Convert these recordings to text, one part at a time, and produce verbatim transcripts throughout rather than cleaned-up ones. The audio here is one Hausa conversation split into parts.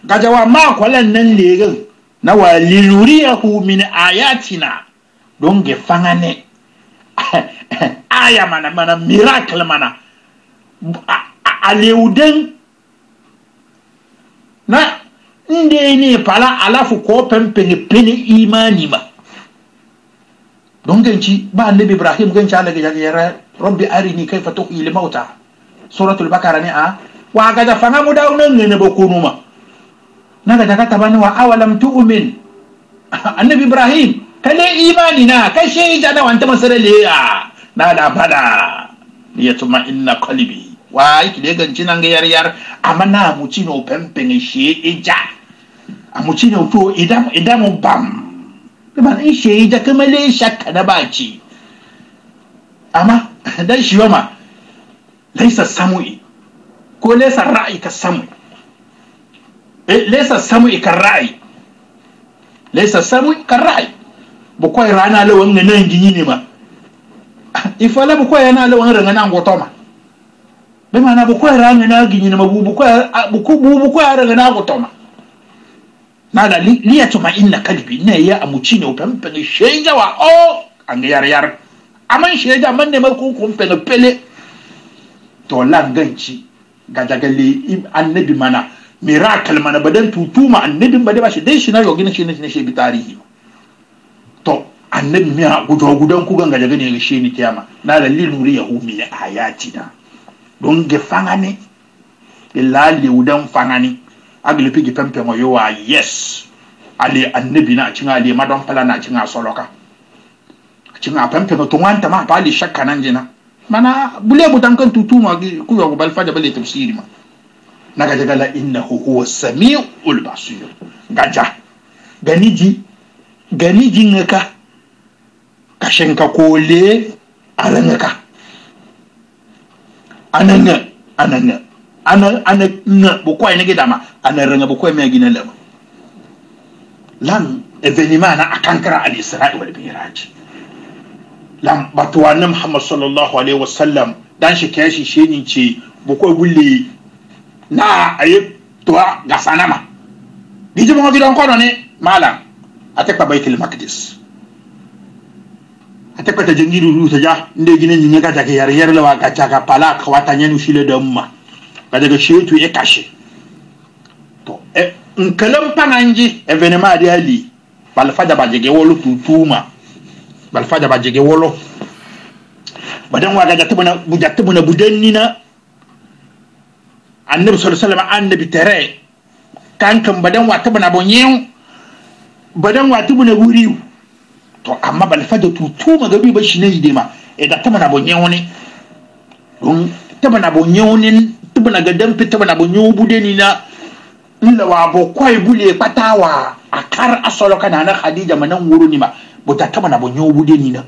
gajawa ma kwalan nan legan na wa linuriyahu min ayatina don ge fangane aya mana mana miracle mana aleuden na inde ne pala alafu ko pempenge pene imani ma don ganci ba annabi Ibrahim ganci Allah ga yara rabbi arini kayfa tuhyi al-mauta suratul bakara ne a wa ga da fanga mu dawo nan ne ba kunu ma naga daga tabani wa awalam tu'min annabi Ibrahim kale imani na kai shaida da wanta masarale ya na da fada liyatuma inna qalbi wa iki de ganci nan ga yar yar amana mu ci no pempenge she eja amuci no to idam idam bam kuma in shaida kuma le shakka na baci amma dan shi ma laysa samui ko laysa ra'yi ka samui eh laysa samui ka ra'yi laysa samui ka ra'yi bu koy rana le wanga nan ginyi ne ma ifala bu koy rana le wanga ranga ngoto ma be mana bu koy rana na ginyi ne ma bu bu koy bu bu koy ranga na ngoto ma nada liyatuma inna kalbi ne ya amuci ne pempen sheja wa o an yar yar aman sheja man ne ma ku kun pele pele to langanci gajagalle annabi mana miracle mana badan tutuma annabi ba da ba shi dai shi na yogin shi ne shi bi tarihi to annabi mi ha gudo gudan ku ganga daga ne shi ni kiyama nada linuri yahu min ayatina don ge fangane billahi udan fangani agli pigi pempe mo yo wa yes ali annabi na cin ali madon pala na cin asoloka cin a pempe no to wanta ma pa ali shakka nan jina mana bule butan kan tutuma ku yo bal fada bale tafsiri ma naga daga la innahu huwa samiul basir gaja ganiji ganiji ngaka kashenka kole arangaka ananga ananga ana ana na bukwai ne gidama ana ranga bukwai mai gina lama lam evenima na akankara al-isra'i wal mi'raj lam batwa na Muhammad sallallahu alaihi wasallam dan shi kashi shi ne ce bukwai bulle na ayi to ga sanama dije mo gidan kono ne malam atakpa baitul maqdis atakpa ta jangiru ruta ja inde gine nyi ga ta yar yar lawa ga ta ka pala ka wata nyanu shile da umma daga shetu ya kashe to e nkalam pananji evenema de ali balfada bajege wolo tutuma balfada bajege wolo badan waga da tubuna bujatubuna budannina annabi sallallahu alaihi wasallam annabi tare kankan badan wa tubuna bonyen badan wa tubuna buriu to amma balfada tutuma gabi ba shi ne idema e da tubuna bonyen woni don tubuna bonyen woni tubuna gadan fitubuna bonyen budeni na illa wa bo koy bule patawa akar asolo kana na Khadija manan wuro ni ma buta tubuna bonyen budeni na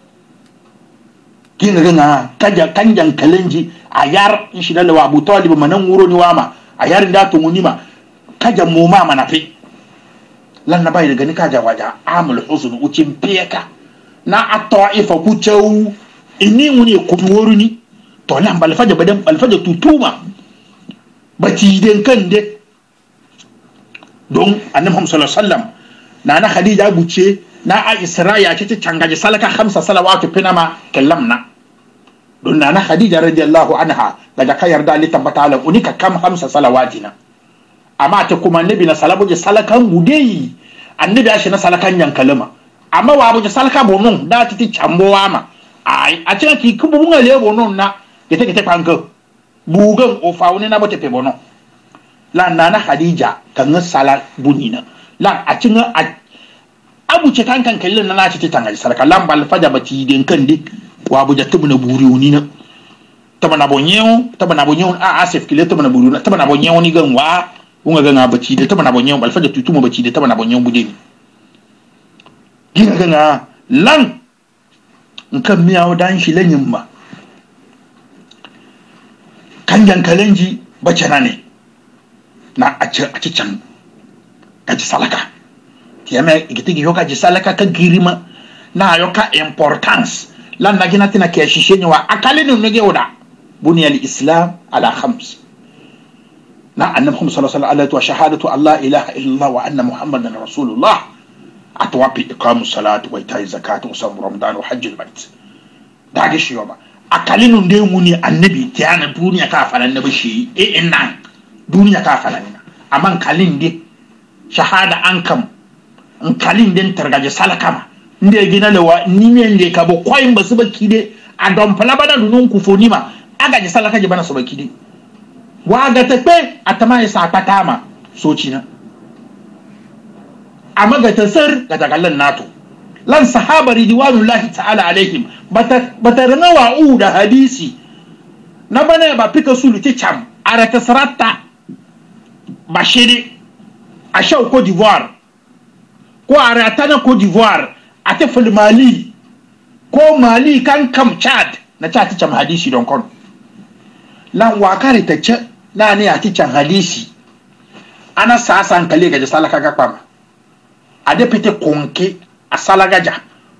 kinga ganga kaja kanjan kalenji ayar inshi da wa Abu Talib manan wuro ni wama ayar da to munima kaja mu ma mana fi lan na bai daga ni kaja waja amul husn ucin peka na ataifa kuchau inni muni kuwuru ni to lan balfaja badan balfaja tutuma bati den kan de don annabi Muhammad sallallahu alaihi wasallam na na Khadija buce na a Isra'iya ce ta cangaje salaka khamsa salawatu finama kallamna don na na Khadija radiyallahu anha daga kayar da li tabbata ala unika kam khamsa salawatina amma ta kuma annabi na salabuje salakan gudei annabi ashi na salakan yankalama amma wa buje salaka bonun da titi chambowa ma ai a cikin ki kubu mun le bonun na yete kete panka bugan o fauni na bote pe bonon la nana Khadija kan sala bunina la a cikin abu ce kan kan kallin na ci tangal salaka lambal faja bati den kan dik wa buje tubuna buriuni na tabana bonyew tabana bonyew a asef kile tabana buriuna tabana bonyew ni gan wa unga ganga bati de tabana bonyew bal faja tutuma bati de tabana bonyew budeni ginga ganga lan nkan miyawo dan shi lanyin ma kan yankalenji bacana ne na a ci can kaji salaka tiyame igitigi yoka ji salaka ka girima na yoka importance lan na gina tina ke shishe wa akali no nege oda buni al islam ala khams na annabi Muhammad sallallahu alaihi wasallam wa shahadatu Allah ilaha illallah wa anna muhammadan rasulullah atwapi iqamu salat wa ita'i zakat wa sawm ramadan wa hajjul bait da ga shi yoma akalinu nde muni annabi tiyana duniya ka falan na bashi e innan duniya ka falan amma kalin de shahada ankam in kalin den targaje salakama nde gina lewa ni men de ka bo koyin basu baki de a don palabada dunun ku fonima aga je salaka je bana so baki de wa ga tafe atama ya sa patama socina amma ga tasar ga dagallan nato lan sahaba ridwanullahi ta'ala alaihim bata bata ranawa u da hadisi na bana ba fika sulu ti cham ara tasratta bashiri a shau Côte d'Ivoire ko ara tana Côte d'Ivoire a ta fil Mali ko Mali kan kam Chad na ta ti cham hadisi don kon lan wakare ta ce na ne a ti cham hadisi ana sa san kale ga salaka ga kwama a da fite konke a salagaja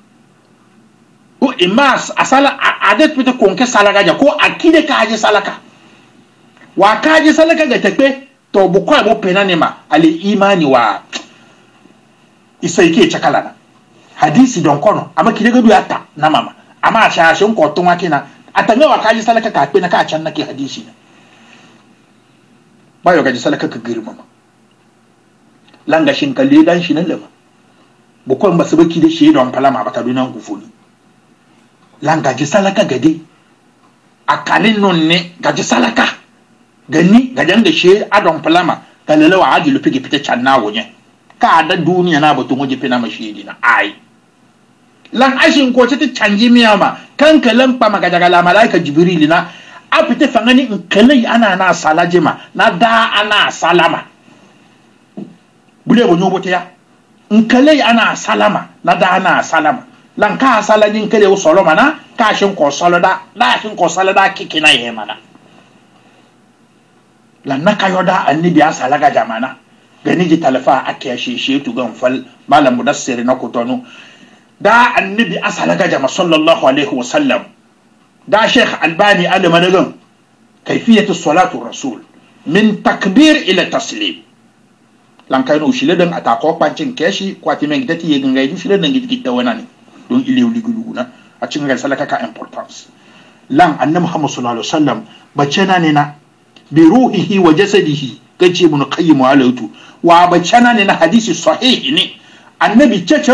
ko imas a sala a da fite konke salagaja ko akide ka haje salaka wa ka haje salaka ga takbe to bu ko mo penane ma ali imani wa isai ke chakalana hadisi don kono amma kide ga duata na mama amma sha shin ko tun wakina atanga wa ka haje salaka ka pe na ka can nake hadisi na bayo ga salaka ka girma langa shin kalle dan shi nan lama bukon ba su baki da shi don falama ba kadunan gufuni lan gaji salaka gade akalin non ne gaji salaka gani gajan da shi adon falama galalawa adi lufi gi fita can nawo ne ka da duniya na batun waje fina mashi dina ai lan ashin ko ta canji miya ma kan kalan pa magaja gala malaika jibril na a fita fangani in kalai ana na salajima na da ana salama bule bo nyobo te ya in kalai ana salama na da ana salama lan ka salajin kale o soloma na ka shin ko soloda da shin ko soloda kikina ye mana lan na kayoda annabi ya salaga jamana gani ji talafa ake shi shi tu gan fal malam mudassir na kotonu da annabi asalaga jama sallallahu alaihi wasallam da sheikh albani almanagan kayfiyatu salatu rasul min takbir ila taslim lan kayno shile dan atako pancin keshi kwati men gidati ye ganga yi shile dan gidita wanani don ile uli guluguna a cikin ga salaka ka importance lan annabi muhammad sallallahu alaihi wasallam bacena ne na bi ruhihi wa jasadihi gace ibn qayyim alaytu wa bacena ne na hadisi sahih ne annabi cece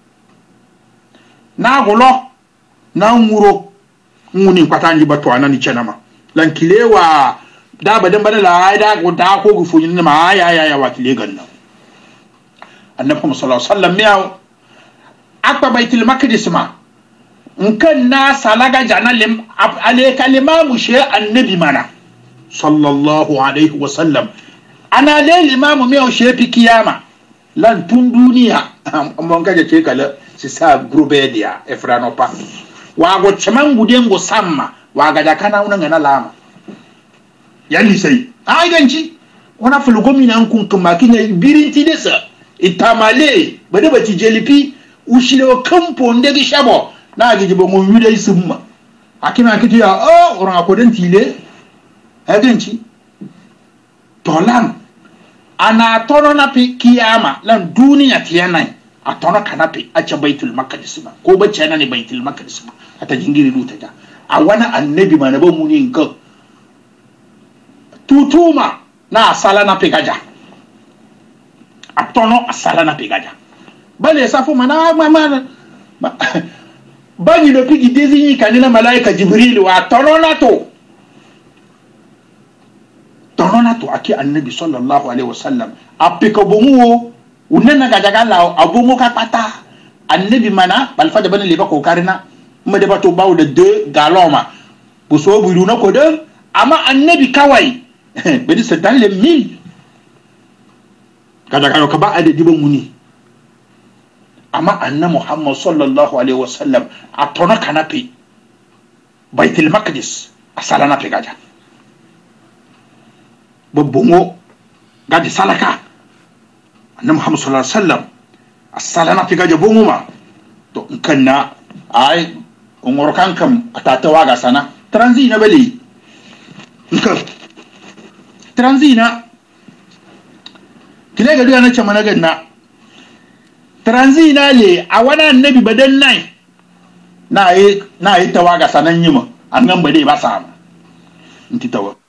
na golo na nguro nguni kwatanji bato anani cenama lan kilewa da badan badala da ko da ko gufunin ma ya ya ya wakile ganna annabi sallallahu alaihi wasallam ya akba baitul maqdis ma nkan na salaga janalim ale kalima mushe annabi mana sallallahu alaihi wasallam ana le limamu me o shefi kiyama lan tun duniya mon kaje ce kala si sa grobe dia e frano pa wa go chaman gudengo samma wa ga da kana unan na lama yalli sai ai ganci wana fulgomi nan kun kuma kinya birinti desa itamale bade bati jelipi ushile kampo ndegi shabo na gijibo mo yude isumma akina kiti ya oh ora ko den tile ai ganci tolan ana tono na pi kiyama lan duniya tiyanai a tono kanapi a ce baitul maqdis ba ko bacce na ne baitul maqdis ba ata jingiri luta ta a wani annabi ma na ba mu ne ga tutuma na sala na pegaja a tono a sala na pegaja bale safu mana mama bani do pigi désigné kanina malaika jibril wa tono na to tono na to aki annabi sallallahu alaihi wasallam apika bomuwo unena gajaga lawo abomo ka pata annabi mana balfa da bane leba kokarina ma da bato bawo da de galoma bu so bu na ko de amma annabi kawai bedi se dans les mille gajaga ka ba ade diban muni amma annabi muhammad sallallahu alaihi wasallam atona kanapi baitul maqdis asalana pe gaja bobbongo gadi salaka annabi muhammad sallallahu alaihi wasallam as-salana fi gaje bonguma to kanna ai ongoro kankam atata waga sana transi na bali nka transi na kile ga duya na ce mana ganna transina le a wani annabi badan nai na yi na yi tawaga sanan yima an gan bade ba sa nti tawa